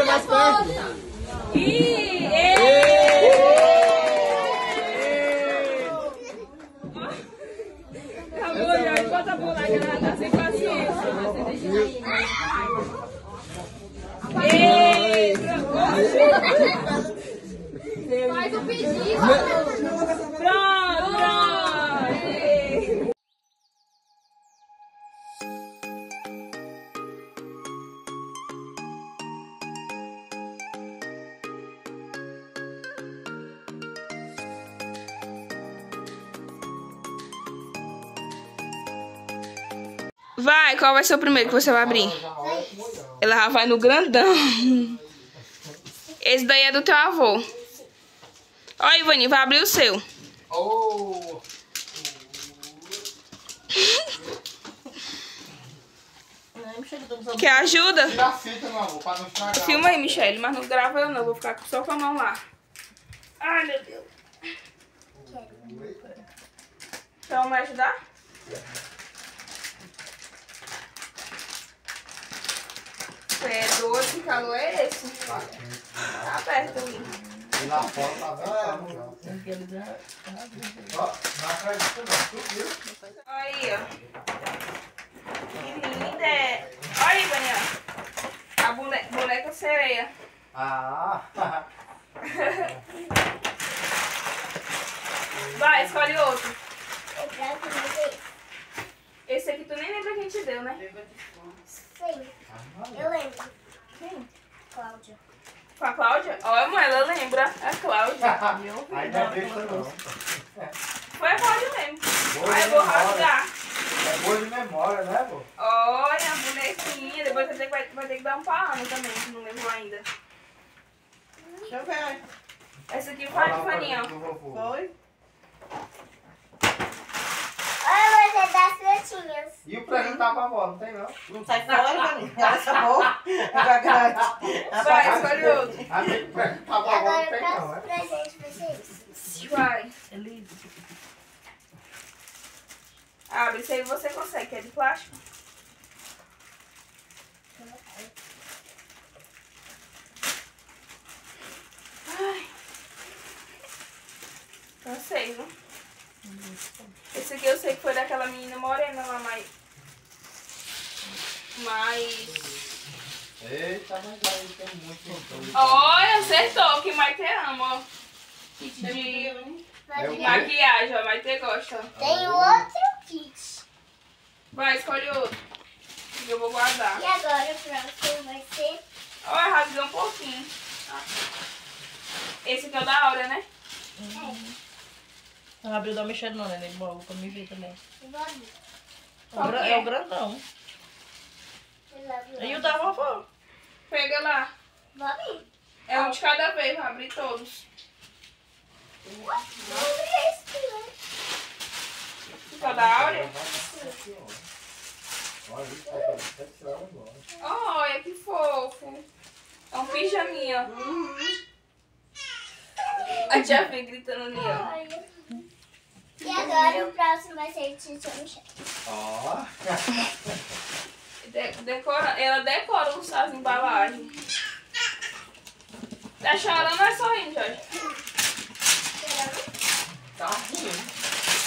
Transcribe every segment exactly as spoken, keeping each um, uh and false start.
mais perto. Ih, acabou, já. Enquanto a bolacha ela tá sem paciência. Ei, Faz o pedido. pronto, pronto. Vai, qual vai ser o primeiro que você vai abrir? Ela já vai no grandão. Esse daí é do teu avô. Ó, Ivani, vai abrir o seu. Oh. Quer ajuda? Tira a fita, meu avô, pra não estragar. Filma aí, Michele, mas não grava eu não. Vou ficar só com a mão lá. Ai, meu Deus. Então, vai ajudar? Você é doido, que calor é esse? Tá aberto ali. E lá fora tá vendo? Ó, na frente do tudo, viu? Aí, ó. Que linda é. Olha aí, Daniel. A boneca, boneca sereia. Ah. Vai, escolhe outro. Eu quero comer. Esse aqui tu nem lembra quem te deu, né? Sim, eu lembro. Quem? Cláudia. Com a Cláudia? Olha, mãe, ela lembra. A Cláudia. Aí não é besta não. Foi a Cláudia mesmo. Boa Aí de eu vou memória. rasgar. É boa de memória, né, vô? Olha, a bonequinha. Depois você vai, vai ter que dar um pra Ana também, que não lembrou ainda. Deixa eu ver. Essa aqui vai de faninha, ó. Foi? Olha, você das frutinhas. E o presente tá pra avó, não tem não? Não sai fora, Vani. Ela chamou. Fica grande. Vai, escolhe outro. Ah, tem o presente tá E pra avó, não agora o tem não, próximo né? presente vai ser isso. Vai. Elisa. Abre, esse aí você consegue, que é de plástico. Ai. Cansei, viu? Esse aqui eu sei que foi daquela menina morena lá, mais... Mais... Eita, mas aí tem muito. Olha, acertou, que Maite ama, ó. Kit de, Vai É o de quê? maquiagem, ó, Maite gosta. Tem outro kit. Vai, escolhe outro. Que eu vou guardar. E agora o próximo vai ser... Olha, rasgou um pouquinho. Esse aqui é o da Aura, né? Não abriu da Michelle não, né? Ele morreu pra me ver também. Vou abrir. É o gra- É o grandão. Vou abrir. E o da vovó? Pega lá. Vou abrir. É um de cada vez, vai abrir todos. Vou abrir esse, né? Esse é o da Áurea? Olha isso, tá sete horas agora. Olha, que fofo. É um pijaminha. A tia vem gritando ali, ó. Olha. E agora o próximo vai ser de Tia Michelle. Ó. De- decora, ela decora as embalagens. Tá chorando ou é sorrindo, Jorge? Tá rindo.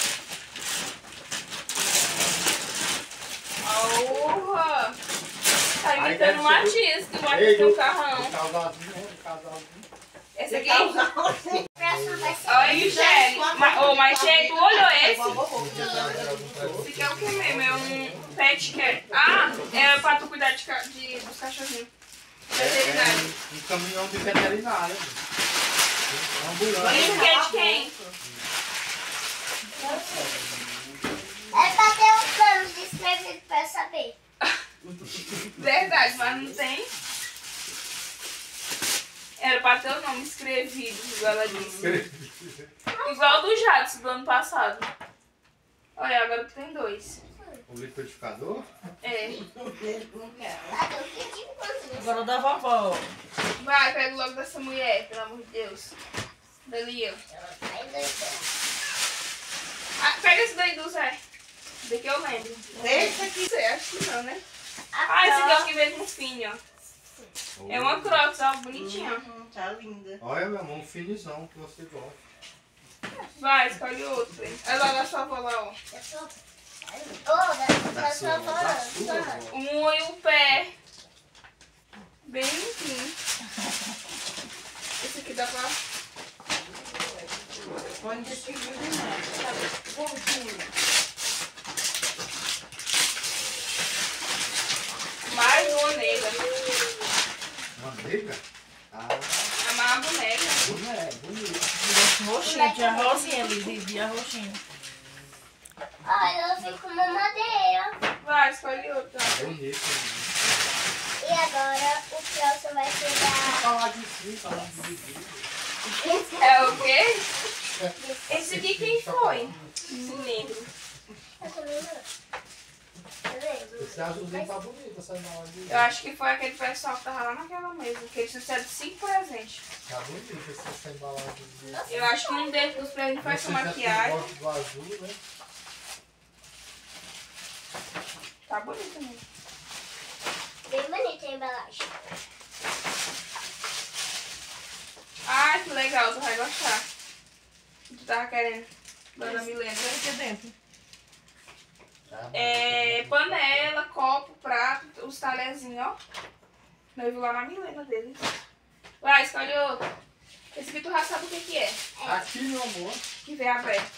Porra! Tá Aí imitando deve o ser Matias, que o Matias Ei, tem um o carrão. casalzinho, né? O casalzinho. Esse aqui? O próximo vai ser... Olha, Michele. Ma- Ô, mas Che, tu olhou esse? Esse Esse aqui é o que mesmo? É um pet cat. Ah, é pra tu cuidar de, ca- de, dos cachorrinhos. Veterinário. É um caminhão de veterinário. Um ambulante. Esse aqui é de quem? É pra ter uns planos descrevidos pra eu saber. Verdade, mas não tem. Era pra ter o nome escrevido, igual ela disse. Igual do Jadson do ano passado. Olha, agora tu tem dois. O liquidificador? É. Ah, eu pedi quantos? Agora o da vovó. Vai, pega logo dessa mulher, pelo amor de Deus. Dali, ó. Ai, dois. Ah, pega esse daí do Zé. Daqui eu lembro. Esse aqui. Você acha que não, né? Ah, esse aqui é o que veio com finho, ó. É uma Crocs, ó, bonitinha. Uhum, tá linda. Olha, meu amor, um finizão que você gosta. Vai, escolhe outro. Hein? Olha lá da sua avó lá, ó. Eu sou... Oh, da, Da da sua, sua da avó. sua avó. Um e o pé. Bem limpinho. Esse aqui dá pra... Põe de seguro não. Pontinho. Mais uma nega. Uma nega? Ah, Amar a boneca. bonito, bonito. Roxinho, tinha rosinha ali, vivia roxinho. Olha, eu fico com uma madeira. Vai, escolhe outro. Bonito. E agora o próximo vai pegar... Falar de si, falar de vídeo. É o quê? Esse aqui quem foi? Esse negro. Eu também não. Tá vendo? Esse azulzinho tá bonito, essa embalagem. Eu acho que foi aquele pessoal que tava lá naquela mesa, que eles trouxeram cinco presentes. Tá bonito essa, essa embalagem. Eu acho que um deles dos presentes foi essa maquiagem. Gosto do azul, né? Tá bonito mesmo. Bem bonita a embalagem. Ai, que legal, tu vai gostar. Tu tava querendo, dona Milena. Olha aqui dentro. Tá É, panela, copo, prato, os talherzinhos, ó. Noivo lá na Milena dele. Vai, escolhe outro. Esse aqui tu já sabe o que que é. Aqui, meu amor. Que vem aberto.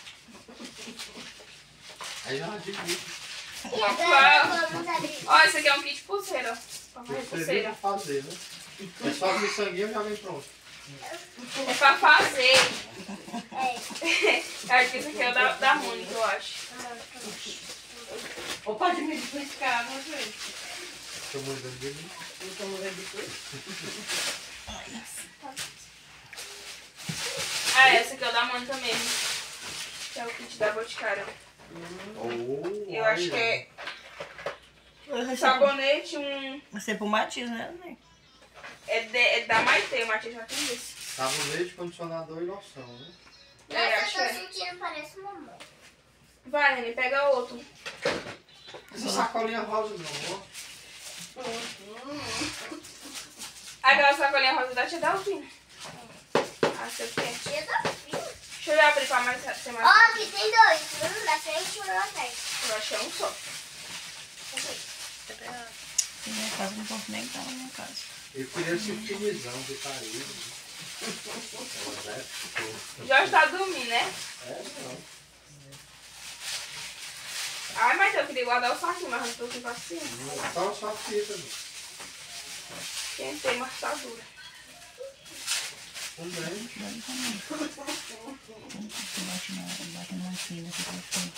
Aí já divide. E agora vamos abrir. Ó, esse aqui é um kit pulseira. Pra fazer Você vem pulseira. pra fazer, né? É só abrir sanguinho já vem pronto. É pra fazer. É. Acho que esse aqui é o da, da Mônica, eu acho. Ou pode me explicar, não sei. Tô mudando de mim. Eu tô vendo depois. Ah, esse aqui é o da Mônica mesmo. Que é o kit da Boticário. Oh, Eu acho que é um Vai ser sabonete, um... Vai ser pro Matias, né? É, de, é da Maite, o Matheus já tem esse. Sabonete, condicionador e loção, né? É, Nossa, acho que eu tô é. sentindo, parece mamãe. Vai, Reni, pega outro. Essa sacolinha rosa, meu amor. Aquela sacolinha rosa da tia Dalvina. Ah, sei o que é. Tia da filha. Deixa eu ver abrir pra mais, ser Ó, mais... aqui tem dois. Um na frente e um na frente. Eu acho que é um só. Na minha casa não posso nem estar na minha casa. Eu queria esse finizão que tá aí. Né? Já está dormindo, né? É, não. Ai, mas eu queria guardar o saquinho, mas não tô com paciência. Só, só fita, meu. Tentei, mas tá dura. Também. Bate na, bate na máquina aqui pra frente.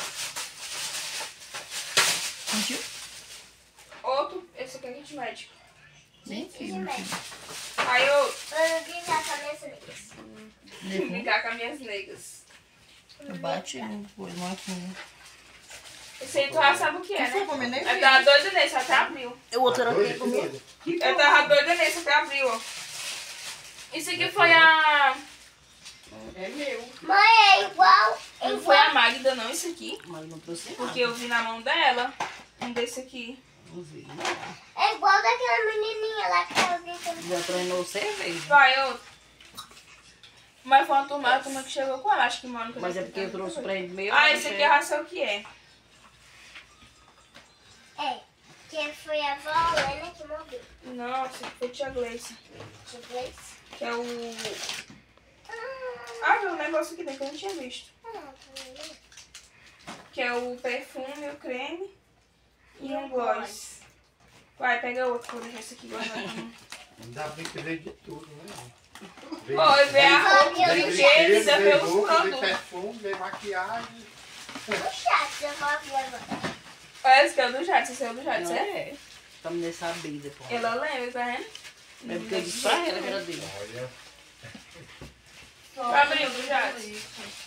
Sentiu? Outro, esse aqui é kit médico. Nem aqui, não tinha. Aí eu Vou brincar com as minhas amigas. vou brincar com as minhas negas. Bate no coisa, máquina. Esse aí tu já sabe o que é, Não foi né? comer nem Eu tava doida nesse, até abriu. O outro era Doido, aqui que comigo. doido. Eu tava doida nesse, até abriu, ó. Isso aqui foi a... É meu. Mãe, é igual. É Não foi igual. a Magda não, isso aqui. Mas não trouxe nada. Porque eu vi na mão dela um desse aqui. Não vi. É igual daquela menininha lá que tava brincando. Já treinou cerveja. Vai, outro. Mas foi uma turma, a turma que chegou com ela, acho que mano. Mas é porque eu trouxe pra ele meio. Ah, esse aqui eu já sei o que é. É. Que foi a avó Helena que morreu. Nossa, foi tia Gleice. Tia Gleice. Que é o... Ah, Ah, viu um negócio aqui dentro que eu não tinha visto. ah, tá. Que é o perfume, o creme e um gloss. Vai, pega outro, vou deixar esse aqui guardado. Ainda bem que veio de tudo, né? Veio, Oi, vê a roupa, Veio veio brinquedo, jeans, veio veio os roupa, veio produtos. perfume, veio maquiagem. O chat, eu vou abrir agora. Olha, esse aqui é o do Jadson, esse é o do Jadson, Não é? é. Estamos nessa brisa, pô. Ela lembra, tá vendo? É porque eu disse pra ela que era dele. Olha. Abriu do Jadson.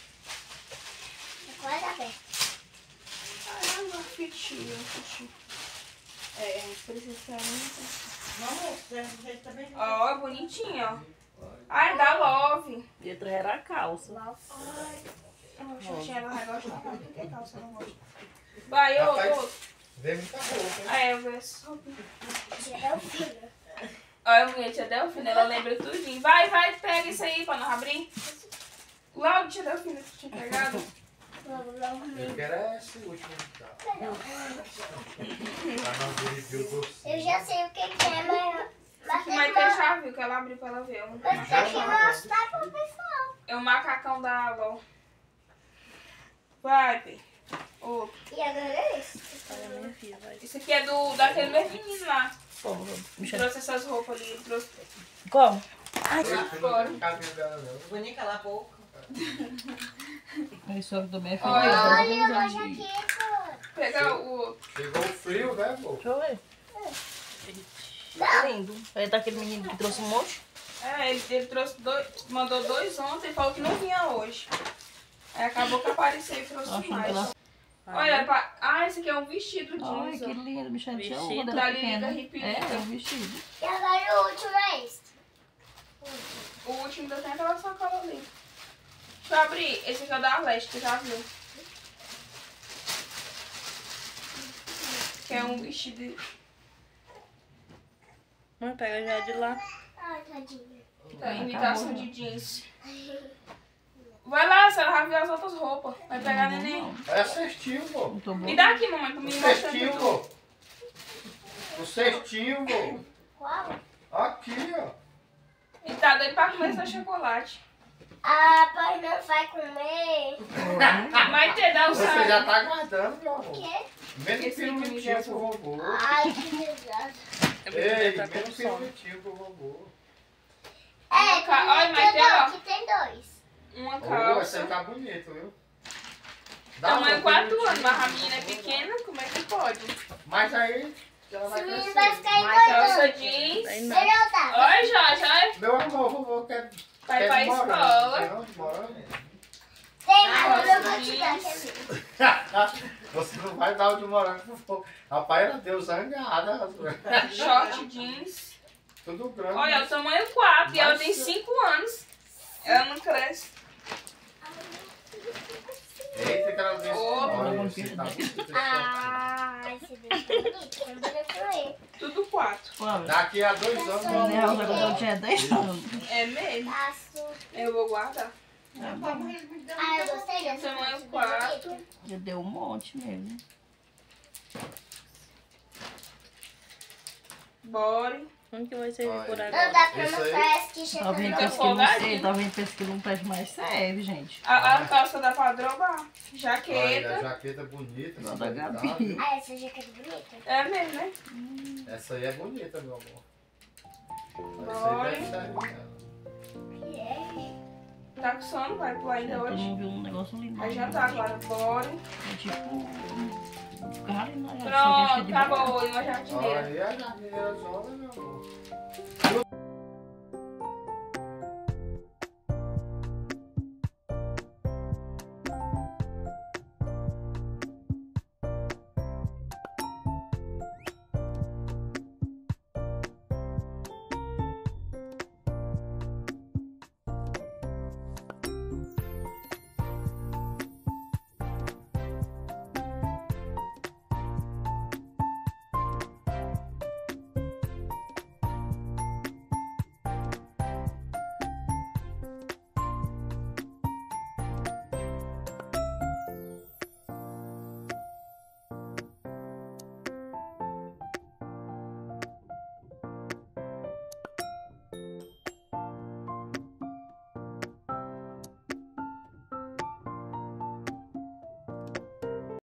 Agora aberto. Caramba, fitinho, fitinho. É, precisa ser muito. Vamos, você também. Ó, bonitinho, ó. Ai, da Love. E outra era a calça. Ai, a chatinha ela vai gostar. Por que calça eu não gosto? Vai, outro, Rapaz. outro. Veio muita roupa, hein? Ah, é, eu vejo essa roupinha. Tia Delfina. Olha a minha tia Delfina, ela lembra tudinho. Vai, vai, pega isso aí pra nós abrir. Logo, tia Delfina, que tinha pegado. Eu quero é esse último. Tá? Pra não dividir o doce. Eu já sei o que, que é, mas, mas tem Mas que, ela mo- já viu que ela abriu pra ela ver. Um mas tem que mostrar pro pessoal. É o macacão da Alô. Vai, Pi. Outro. E agora é esse. Olha, minha filha, vai. Isso aqui é do, daquele meu menino lá. Como? Que Michel. trouxe essas roupas ali. Ele trouxe... Como? Você não tem cabelo dela, não. Não vou nem calar a boca. Isso eu também é Olha. Olha, uma jaqueta. Pegar o... Chegou o frio, né, pô? Deixa eu ver. Tá lindo. Aí tá aquele menino que trouxe um monte. É, ele, ele trouxe dois... Mandou dois ontem e falou que não vinha hoje. Aí acabou que apareceu e trouxe Tô achando mais. que ela- Olha, pa... ah, esse aqui é um vestido Ai, jeans. que ó. lindo, Michel. Tinha Vestido uma da dela Lilica pequena. Ripilita. É, é um vestido. E agora o último é esse. O último ainda tem aquela sacola ali. Deixa eu abrir. Esse aqui é o da Leste, tu já viu? Que é um vestido... Mãe, pega já de lá. Ai, tadinha. Tá, Acabou, imitação né? de jeans. Vai lá, se ela já viu as outras roupas. Vai pegar a neném. É cestinho, pô. Não tô bom. Me dá aqui, mamãe, pra mim O mostrar cestinho, tudo. pô. O cestinho, pô. Qual? Aqui, ó. E tá doido pra comer esse chocolate. Ah, pai não vai comer. Mas te dá o Você saco. já tá guardando, meu O amor. quê? Menos Esse pirulitinho aqui pro robô. Ai, que desgraça. Ei, Tá com menos sono. pirulitinho pro robô. É, Ca- tem, olha, mas tem tem, ó. dois, que tem dois. Uma Oh, essa calça. tá bonita, viu? Dá Tamanho uma quatro pirulitinho. anos, mas a menina é pequena, como é que pode? Mas aí, ela vai Esse menino crescer. vai ficar Calça engordando. jeans. Aí Ele não. não tá. Oi, Jorge, olha. Meu amor, vovô quer... Vai quer pra morango. escola. Quer não, morango? Tem, Ah, mas eu vou te dar, jeans. quer ver? Você não vai dar o de morango pro fogo. Rapaz, ela deu zangada. Short jeans. Tudo grande. Olha, o tamanho quatro e ela Nossa. tem cinco anos. Ela não cresce. Eita, que ela disse. Opa. Olha, você tá muito triste. Ah, esse desse é bonito. Combina com ele. Tudo quatro. Olha, Daqui a dois anos, Não, a minha vamos- rosa quando eu tinha dez anos. É mesmo. Passo. Eu vou guardar. Ah, eu gostei dessa. Tamanho foto, bem quatro. bonita. Já deu um monte mesmo. Body. Um que vai servir Olha. por Não agora. dá pra Esse aí- mostrar essa quicha Tá vendo Fica que também. esse que não folgadinho. sei, tá vendo que esse que não pede mais serve, gente. A, a calça dá pra drogar. Olha, a Jaqueta. jaqueta bonita. Igual essa da daí tá, Gabi. viu? Ah, essa jaqueta é bonita. É mesmo, né? Essa aí é bonita, meu amor. Bora. Essa aí deve servir, né? Que é? Tá com sono, vai pular ainda Eu hoje. não vi um negócio lindo. Vai jantar agora. Body. É tipo. Ficar ali na Pronto, acabou. E uma jardineira. Olha aí a jardineira zona, meu amor.